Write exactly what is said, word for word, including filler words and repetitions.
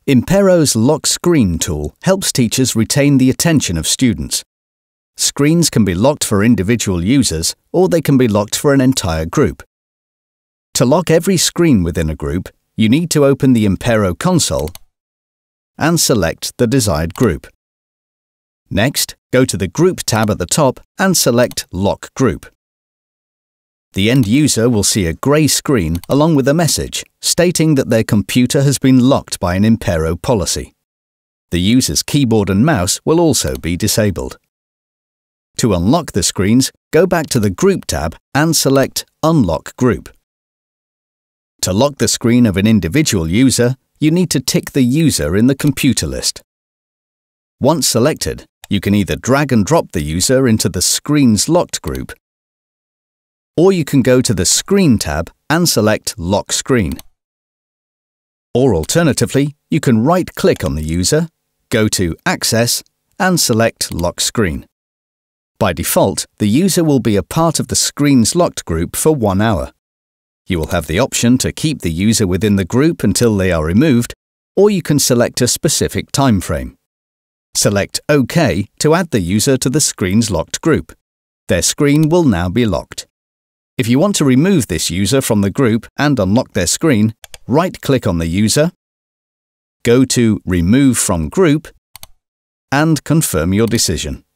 Impero's Lock Screen tool helps teachers retain the attention of students. Screens can be locked for individual users, or they can be locked for an entire group. To lock every screen within a group, you need to open the Impero console and select the desired group. Next, go to the Group tab at the top and select Lock Group. The end user will see a grey screen along with a message stating that their computer has been locked by an Impero policy. The user's keyboard and mouse will also be disabled. To unlock the screens, go back to the Group tab and select Unlock Group. To lock the screen of an individual user, you need to tick the user in the computer list. Once selected, you can either drag and drop the user into the Screens Locked group, or you can go to the Screen tab and select Lock Screen. Or alternatively, you can right-click on the user, go to Access and select Lock Screen. By default, the user will be a part of the Screens Locked group for one hour. You will have the option to keep the user within the group until they are removed, or you can select a specific time frame. Select OK to add the user to the Screens Locked group. Their screen will now be locked. If you want to remove this user from the group and unlock their screen, right-click on the user, go to Remove from Group, and confirm your decision.